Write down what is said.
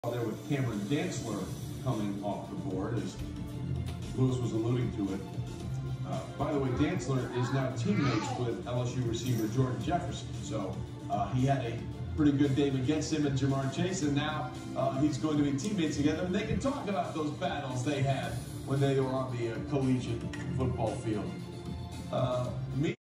There with Cameron Dantzler coming off the board, as Lewis was alluding to it. By the way, Dantzler is now teammates with LSU receiver Jordan Jefferson. So he had a pretty good game against him and Ja'Marr Chase, and now he's going to be teammates together, and they can talk about those battles they had when they were on the collegiate football field.